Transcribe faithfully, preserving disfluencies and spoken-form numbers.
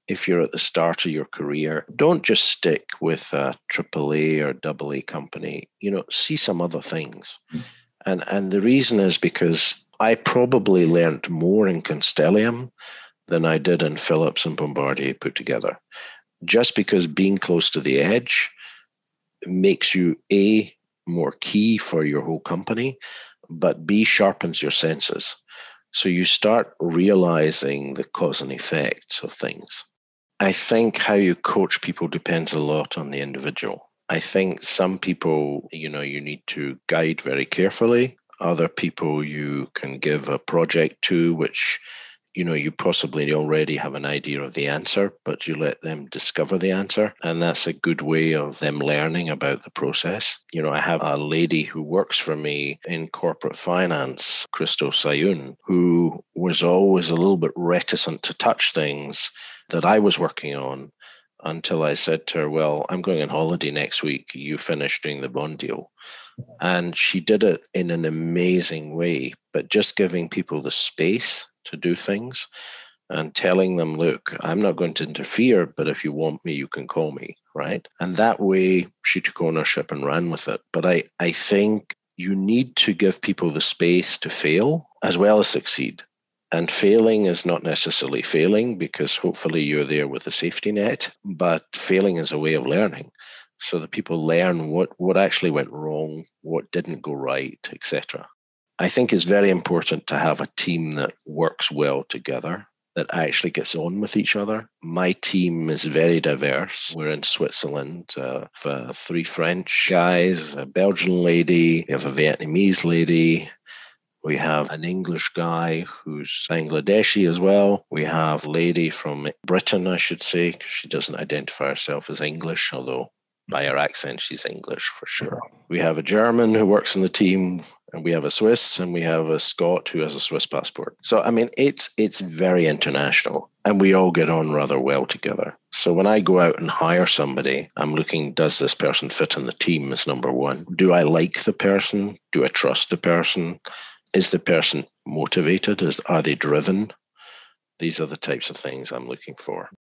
if you're at the start of your career, don't just stick with a triple A or double A company. You know, see some other things. And and the reason is because I probably learned more in Constellium than I did in Philips and Bombardier put together. Just because being close to the edge makes you A, more key for your whole company, but B, sharpens your senses. So you start realizing the cause and effects of things. I think how you coach people depends a lot on the individual. I think some people, you know, you need to guide very carefully. Other people you can give a project to, which, you know, you possibly already have an idea of the answer, but you let them discover the answer. And that's a good way of them learning about the process. You know, I have a lady who works for me in corporate finance, Christo Sayun, who was always a little bit reticent to touch things that I was working on until I said to her, well, I'm going on holiday next week. You finish doing the bond deal. And she did it in an amazing way, but just giving people the space to do things and telling them, look, I'm not going to interfere, but if you want me, you can call me, right? And that way she took ownership and ran with it. But I, I think you need to give people the space to fail as well as succeed. And failing is not necessarily failing, because hopefully you're there with a safety net, but failing is a way of learning. So that people learn what, what actually went wrong, what didn't go right, et cetera. I think it's very important to have a team that works well together, that actually gets on with each other. My team is very diverse. We're in Switzerland. Uh, uh, three French guys, a Belgian lady, we have a Vietnamese lady. We have an English guy who's Bangladeshi as well. We have a lady from Britain, I should say, because she doesn't identify herself as English, although by her accent, she's English for sure. We have a German who works in the team, and we have a Swiss, and we have a Scot who has a Swiss passport. So, I mean, it's it's very international, and we all get on rather well together. So when I go out and hire somebody, I'm looking, does this person fit in the team is number one. Do I like the person? Do I trust the person? Is the person motivated? Is, are they driven? These are the types of things I'm looking for.